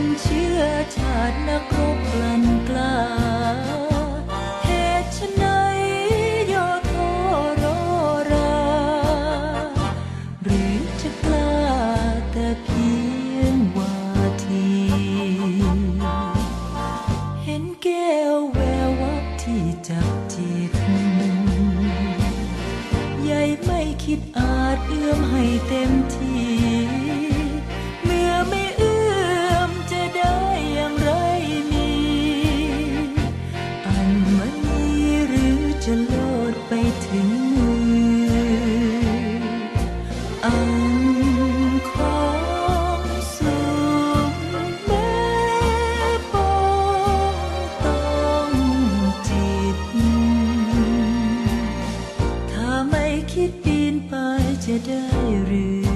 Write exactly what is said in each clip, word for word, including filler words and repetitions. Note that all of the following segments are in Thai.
นเชื้อชาตินักรบกลั่นกล้าเหตุไฉนย่อท้อรอราหรือจะกล้าแต่เพียงวาทีเห็นแก้วแวววับที่จับจิตใหญ่ไม่คิดอาจเอื้อมให้เต็มที่เมื่อไม่เอื้อมจะได้อย่างไรมีอันมันมีหรือจะโลดไปถึงมืออันของสูงแม้ปองต้องจิตถ้าไม่คิดปีนไปจะได้หรือ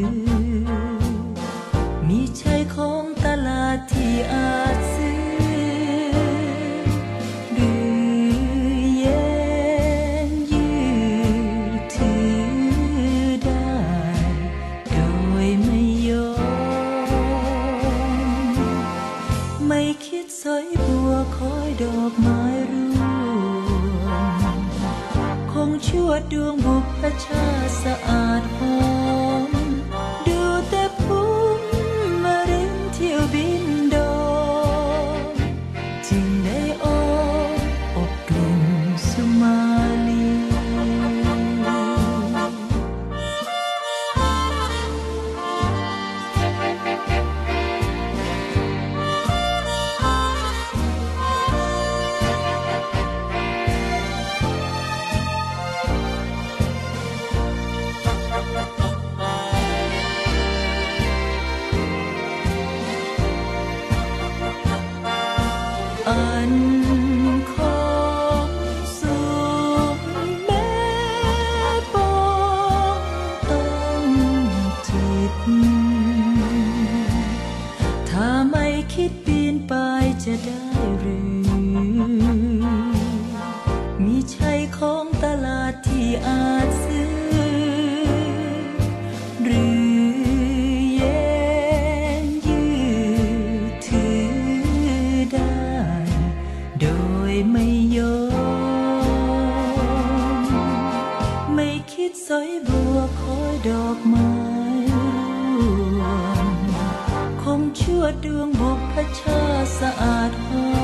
มีใช่ของตลาดที่อาจซื้อหรือแย่งยืดถือได้โดยไม่ยอมไม่คิดสอยบัวคอยดอกไม้ร่วงคงชั่วดวงบุพชาติสะอาดหอมดูแต่พุ่มมะรินเที่ยวบินดองจึงได้อ้อมอบกลิ่นสุมาลีอันของสูงแม้ปองต้องจิตถ้าไม่คิดปีนไปจะได้หรือมีใช่ของตลาดที่อาจซื้อหรือแย่งยืดถือได้โดยไม่ยอมไม่คิดสอยบัวคอยดอกไม้ร่วงคงชั่วดวงบุพชาติสะอาดหอ